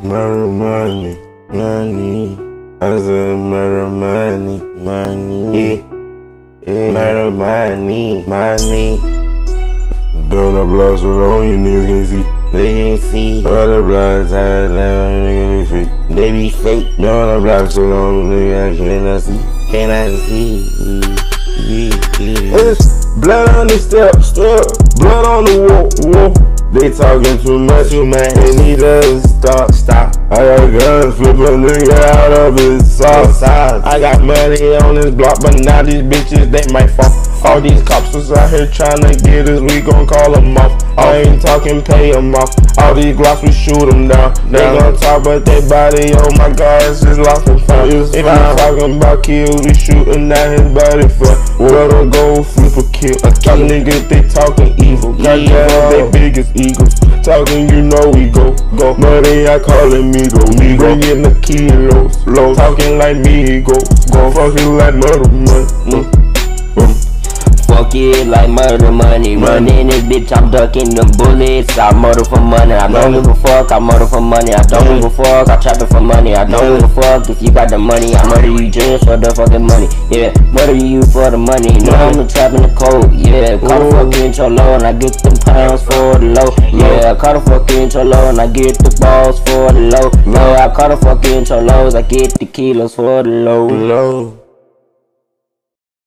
Murder money, money. I said murder money, money. Murder money, money. Build up blocks alone, you niggas can't see. They can't see. Other blocks, nigga be fake. They be fake. Build up blocks alone, nigga cannot see. Cannot see. It's blood on the steps, blood on the wall. They talking too much, and he doesn't stop. I got guns, flip a nigga out of his socks. I got money on this block, but now these bitches, they might fall. All these cops was out here tryna get us, we gon' call them off. I ain't talking pay them off. All these glocks, we shoot them down. They gon' talk about their body, oh my god, it's just lost and found. If you talking about kills, we shooting at his body for what a go flip a kill. Y'all niggas, they talking evil. Goddamn, they biggest egos. Talking, you know we go. Money, I call it me go. Bringing the kilos. Talking like me go. Fucking like murder money. Fuck it like murder money. Running this bitch, I'm ducking them bullets. I murder for money. I don't give a fuck. I murder for money. I don't give a fuck. I trap it for money. I don't give a fuck if you got the money. I murder you just for the fucking money. Yeah, murder you for the money. No, I'm the trap in the cold. Yeah, call the fucking cholo and I get them pounds for the low. Yeah, I call the fucking cholo and I get the balls for the low. Yeah, I call the fucking cholos, I get the kilos for the low.